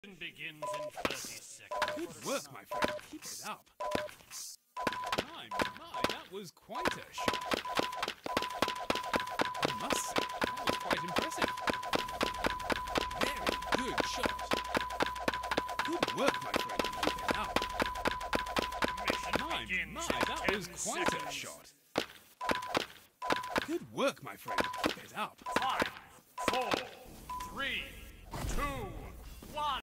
Begins in 30 seconds. Good work, my friend. Keep it up. My, that was quite a shot. I must say, that was quite impressive. Very good shot. Good work, my friend. Keep it up. That was quite seconds. a shot. Good work, my friend. Keep it up. 5, 4, 3, 2, 1.